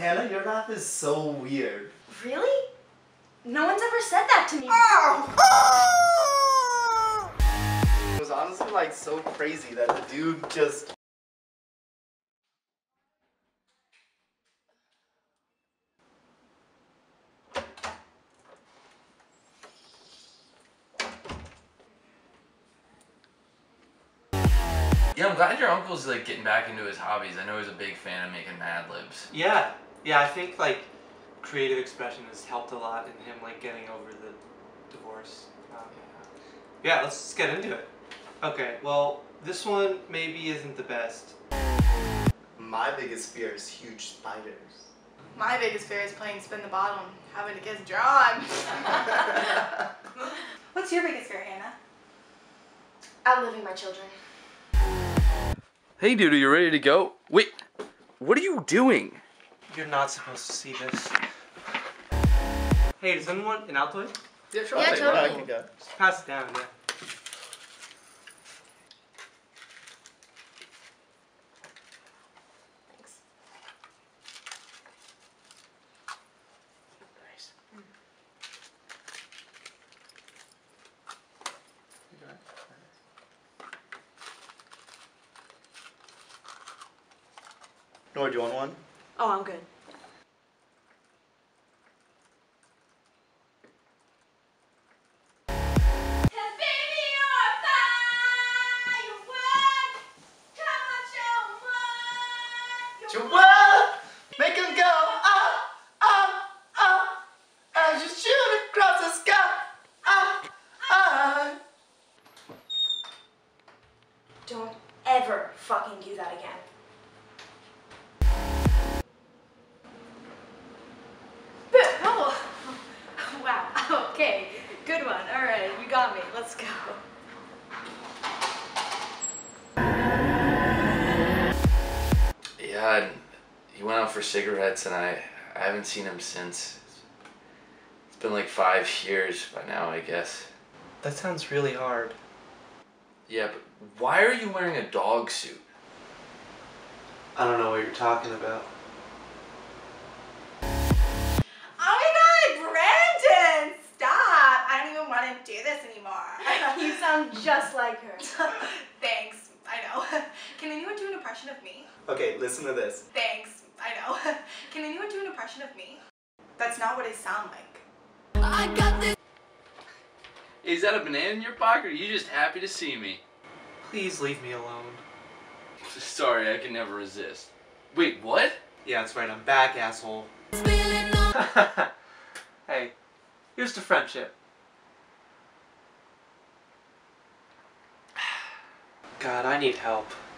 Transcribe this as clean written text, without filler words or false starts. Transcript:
Hannah, your laugh is so weird. Really? No one's ever said that to me. It was honestly like so crazy that the dude just... Yeah, I'm glad your uncle's like getting back into his hobbies. I know he's a big fan of making Mad Libs. Yeah, I think like creative expression has helped a lot in him like getting over the divorce. Yeah, let's just get into it. Okay, well, this one maybe isn't the best. My biggest fear is huge spiders. My biggest fear is playing spin the bottom, having to kiss John. What's your biggest fear, Hannah? Outliving my children. Hey, dude, are you ready to go? Wait, what are you doing? You're not supposed to see this. Hey, does anyone want an Altoid? Yeah, sure. Yeah, I'll take one. I totally. can go. Just pass it down, yeah. Thanks. Nice. Nora, do you want one? Oh, I'm good. Joelle, make him go ah, ah, ah, as you shoot across the sky, ah, ah. Don't ever fucking do that again. Oh, wow. Okay, good one. All right, you got me. Let's go. Yeah, he went out for cigarettes and I haven't seen him since. It's been like 5 years by now, I guess. That sounds really hard. Yeah, but why are you wearing a dog suit? I don't know what you're talking about. Oh my God, Brandon! Stop! I don't even want to do this anymore. You sound just like her. Thanks. I know. Can anyone do an impression of me? Okay, listen to this. Thanks. I know. Can anyone do an impression of me? That's not what I sound like. I got this. Is that a banana in your pocket or are you just happy to see me? Please leave me alone. Sorry, I can never resist. Wait, what? Yeah, that's right, I'm back, asshole. Spilling on. Hey, here's to friendship. God, I need help.